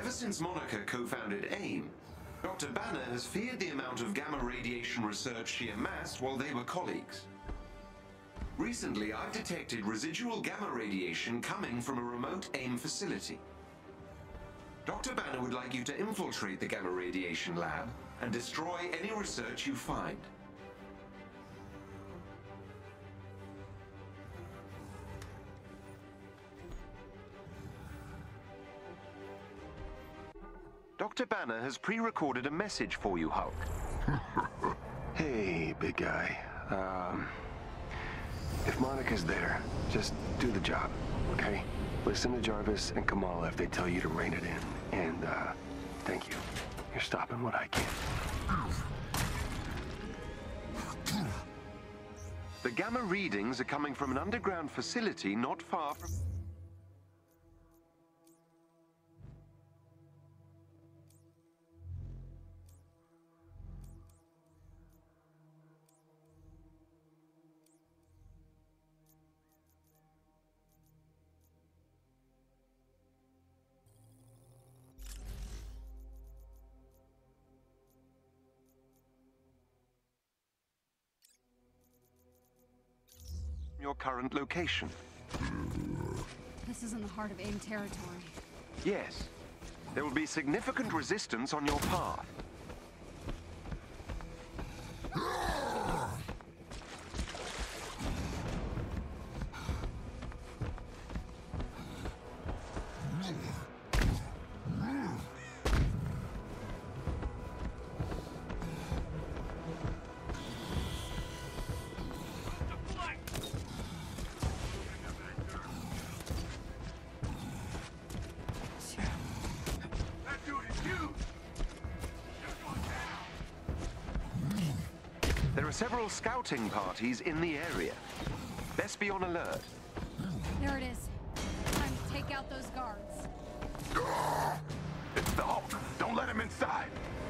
Ever since Monica co-founded AIM, Dr. Banner has feared the amount of gamma radiation research she amassed while they were colleagues. Recently, I've detected residual gamma radiation coming from a remote AIM facility. Dr. Banner would like you to infiltrate the gamma radiation lab and destroy any research you find. Dr. Banner has pre-recorded a message for you, Hulk. Hey, big guy. If Monica's there, just do the job, okay? Listen to Jarvis and Kamal if they tell you to rein it in. And, thank you. You're stopping what I can. The gamma readings are coming from an underground facility not far from... your current location. This is in the heart of AIM territory. Yes. There will be significant resistance on your path. There are several scouting parties in the area. Best be on alert. There it is. Time to take out those guards. It's the Hulk. Don't let him inside.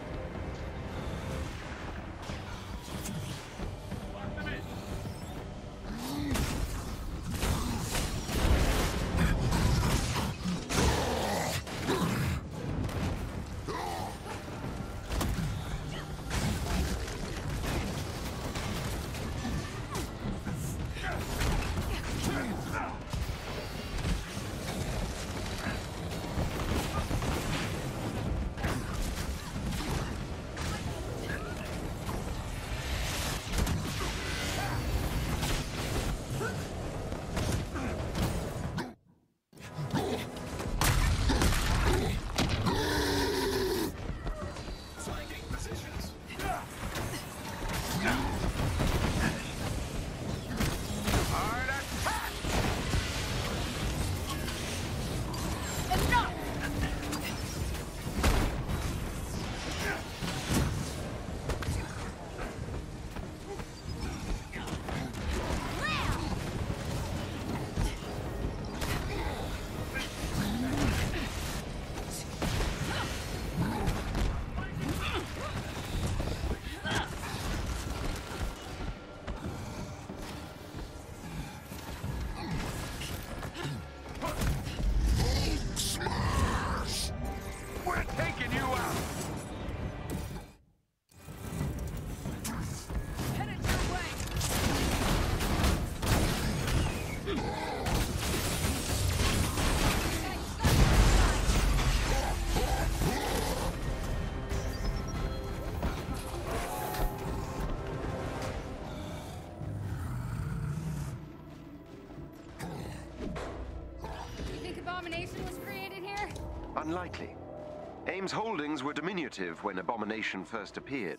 Unlikely. AIM's holdings were diminutive when Abomination first appeared.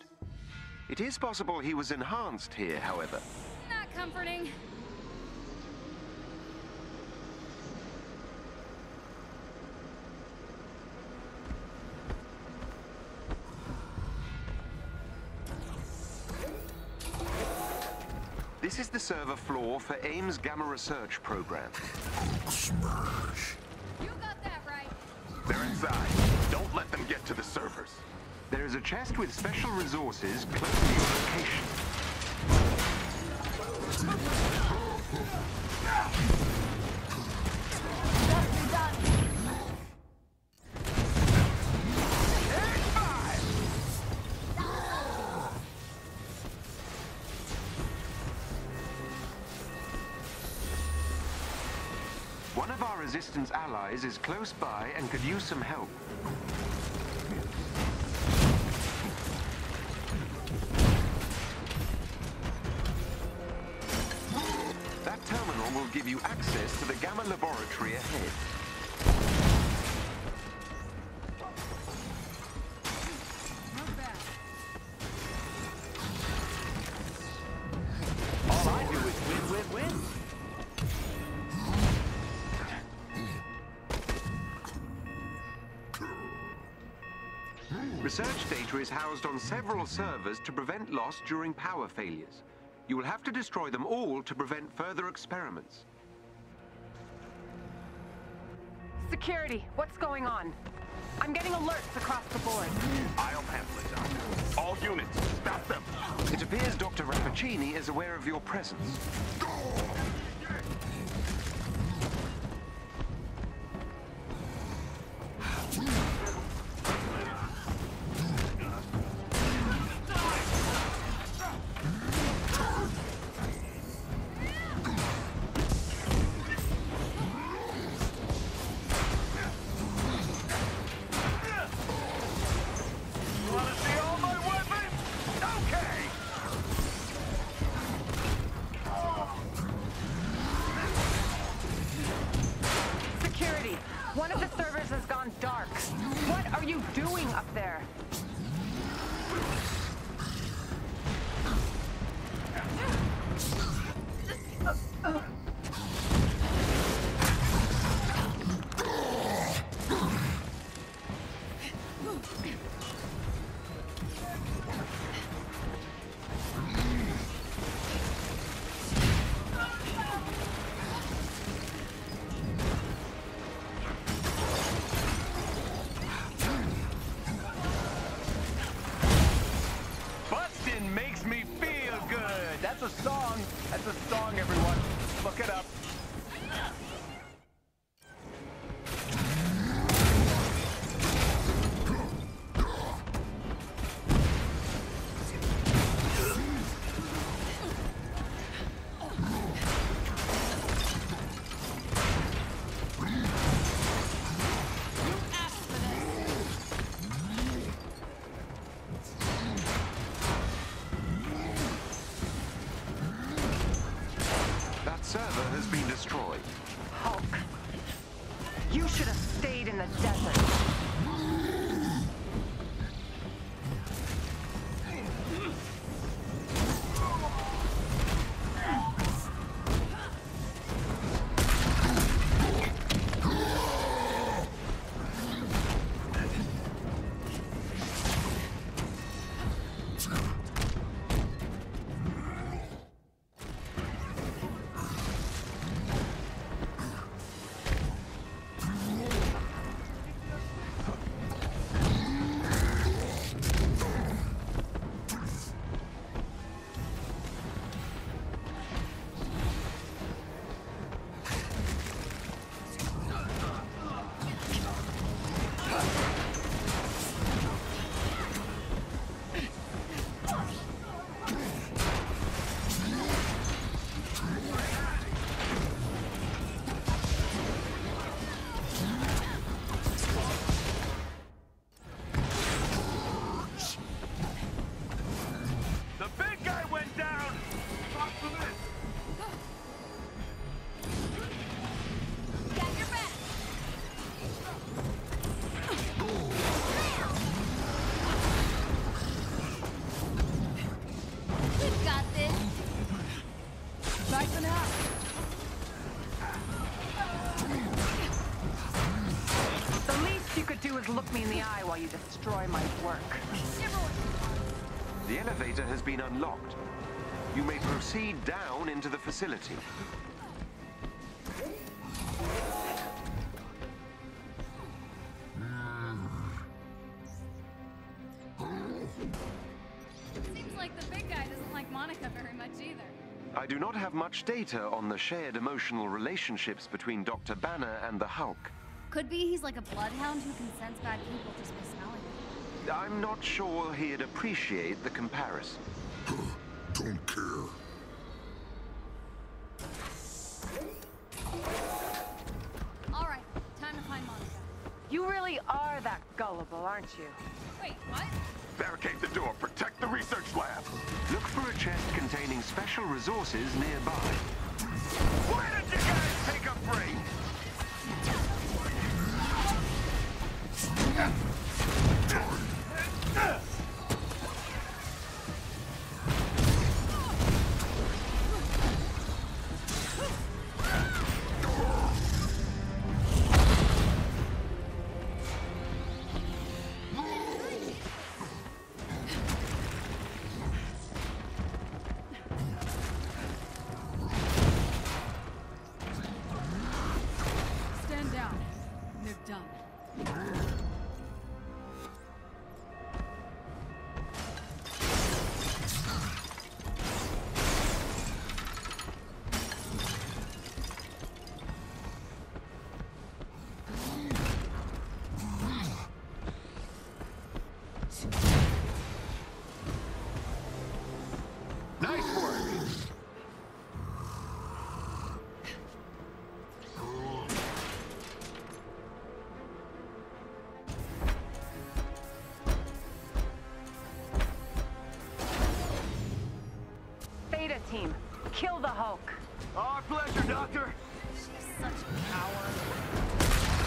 It is possible he was enhanced here, however. Not comforting. This is the server floor for AIM's Gamma Research program. Smash. You got that right. They're inside. Don't let them get to the servers. There is a chest with special resources close to your location. of our resistance allies is close by and could use some help. That terminal will give you access to the Gamma laboratory ahead. Not bad. All I do is win, win, win. Research data is housed on several servers to prevent loss during power failures. You will have to destroy them all to prevent further experiments. Security, what's going on? I'm getting alerts across the board. I'll handle it, Doctor. All units, stop them! It appears Dr. Rappaccini is aware of your presence. Wanna see all my weapons? Okay! Security, one of the servers has gone dark. What are you doing up there? Bustin' makes me feel good! That's a song! That's a song, everyone. Look it up. That server has been destroyed. Hulk. You should have stayed in the desert. The big guy went down! Stop for this! Got your back. We've got this. Bye for now. The least you could do is look me in the eye while you destroy my work. The elevator has been unlocked. You may proceed down into the facility. Seems like the big guy doesn't like Monica very much either. I do not have much data on the shared emotional relationships between Dr. Banner and the Hulk. Could be he's like a bloodhound who can sense bad people just by smelling them. I'm not sure he'd appreciate the comparison. Don't care. You really are that gullible, aren't you? Wait, what? Barricade the door. Protect the research lab. Look for a chest containing special resources nearby. Why did you guys take a break? Stand down. They're done. Nice work. Theta team, kill the Hulk. Our pleasure, Doctor. She's such a coward.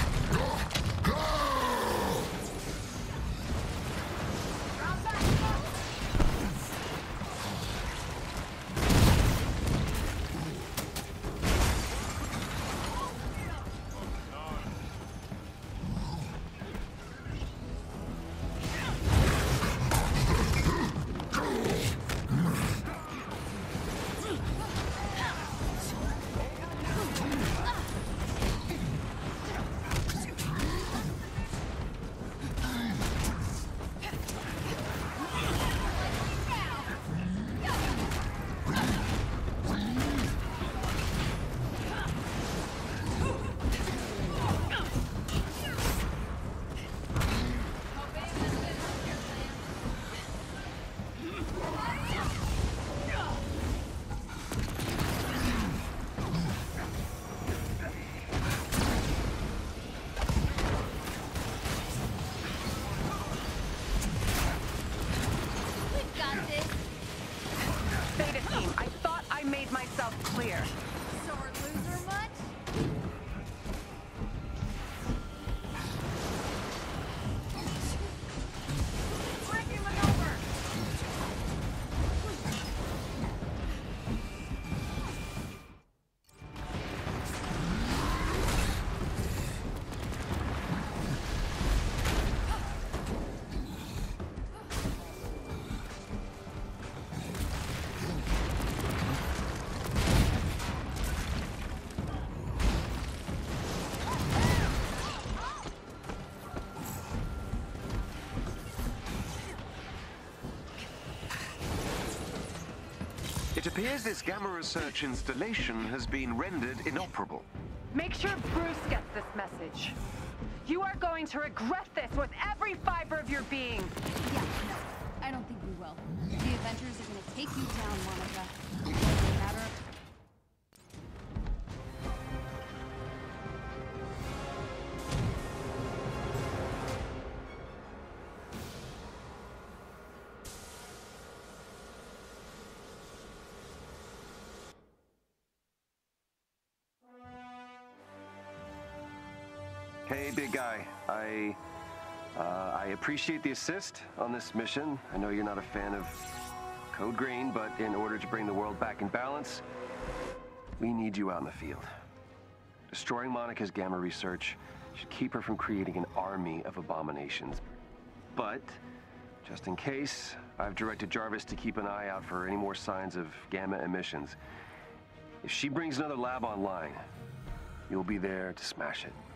We've got this. Theta team, I thought I made myself clear. Sore loser much? Breaking maneuver! It appears this Gamma Research installation has been rendered inoperable. Make sure Bruce gets this message. You are going to regret this with every fiber of your being. Yeah, no. I don't think we will. The Avengers are gonna take you down, Monica. No matter. Hey, big guy. I appreciate the assist on this mission. I know you're not a fan of Code Green, but in order to bring the world back in balance, we need you out in the field. Destroying Monica's Gamma Research should keep her from creating an army of abominations. But, just in case, I've directed Jarvis to keep an eye out for any more signs of Gamma emissions. If she brings another lab online, you'll be there to smash it.